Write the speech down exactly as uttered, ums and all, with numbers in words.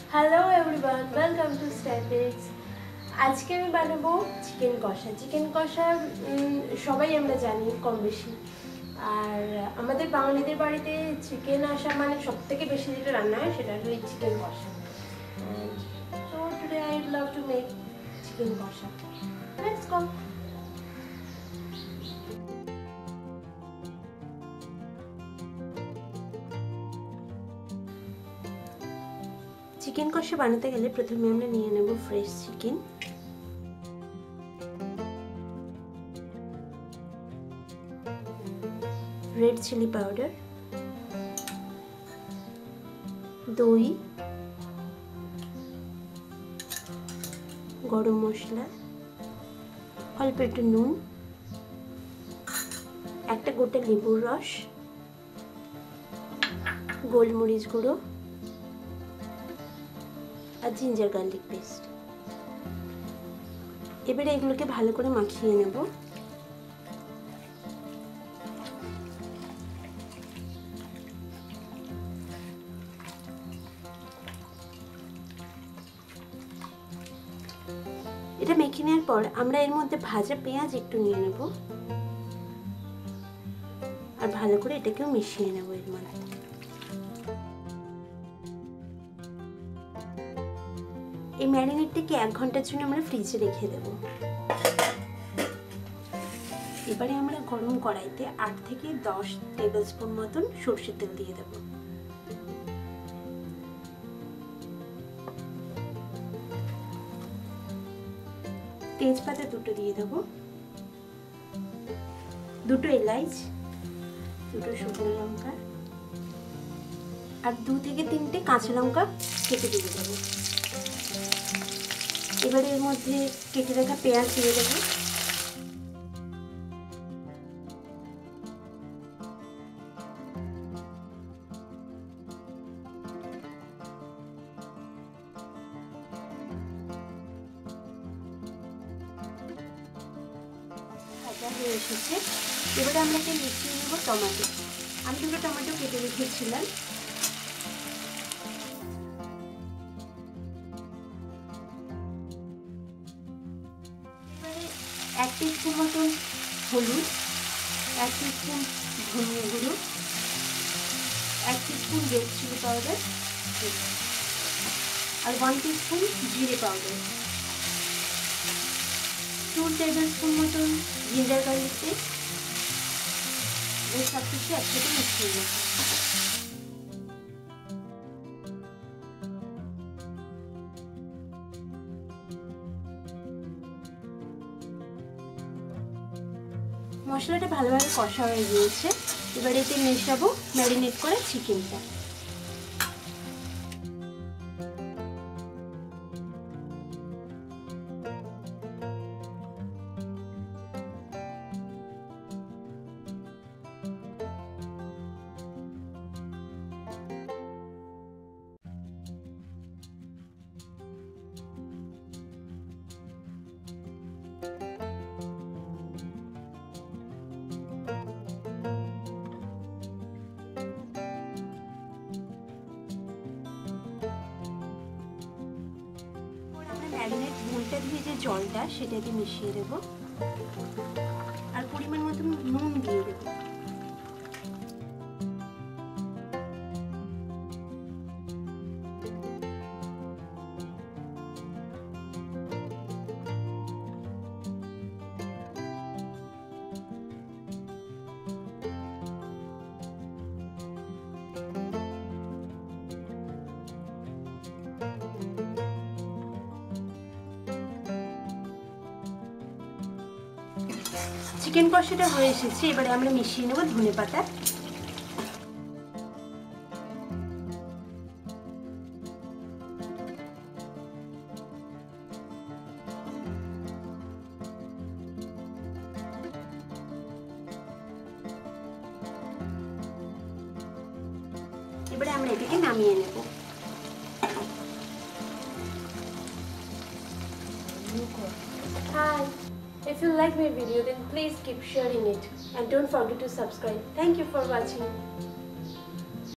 Hello everyone, welcome to statics. आज के मैं बानाबो चिकेन कषा। चिकेन कषा सबाई आमरा जानी कम बेशी, और आमादेर बांगालीदेर बाड़ीते चिकेन आसा माने सबथेके बेशी जेटा रान्ना हय सेटा हलो chicken kosha. So today I would love to make chicken kosha. Let's go. Chicken kosha बानाते गेले प्रथमे आमरा निये नेब fresh chicken. Red chilli powder, दई, गरम मशला, अल्प एकटु नुन, एकटा गोटा लेबुर रस, गोलमरिच गुঁড়ো और जिंजार गार्लिक पेस्ट। एबारे एगुलोके भालो करे माखिए नेब। এটা মেখে নেওয়ার পর আমরা এর মধ্যে ভাজা পেঁয়াজ একটু নিয়ে নেব আর ভালো করে এটাকেও মিশিয়ে নেব এর মধ্যে। এই ম্যারিনেটটাকে এক ঘন্টার জন্য আমরা ফ্রিজে রেখে দেব। এবারে আমরা গরম কড়াইতে আট থেকে দশ টেবিলস্পুন মতন সরষের তেল দিয়ে দেব। তেজপাতা দুটো দিয়ে দেব, দুটো এলাচ, দুটো শুকনো লঙ্কা আর দু থেকে তিনটে কাঁচা লঙ্কা কেটে দিয়ে দেবো। এবারে এর মধ্যে কেটে রাখা পেঁয়াজ দিয়ে দেবো। ভাজা হয়ে এসেছে। এবারে আমরা একে মিশিয়ে নেব টমেটো। আমি দুটো টমেটো কেটে রেখেছিলাম। এক টিস্পুন মতন হলুদ, এক টিস্পুন ধনিয়া গুঁড়ো, এক টিস্পুন রেড চিলি পাউডার আর ওয়ান টিস্পুন জিরে পাউডার, টু টেবিল স্পুন মতন জিঞ্জার গার্লিক পেস্ট। এই সব কিছু একসাথে মিশিয়ে নেব। মশলাটা ভালোভাবে কষা হয়ে গিয়েছে। এবার এতে মেশাবো ম্যারিনেট করা চিকেনটা। ম্যারিনেট ঝোলটা দিয়ে যে জলটা সেটাকে মিশিয়ে দেবো আর পরিমাণ মতো নুন দিয়ে দেবো। চিকেন কষাটা হয়ে এসেছে। এবারে আমরা মিশিয়ে নেব ধনেপাতা। এবারে আমরা এটাকে নামিয়ে নেব। Hi, if you like my video then please keep sharing it and don't forget to subscribe. Thank you for watching.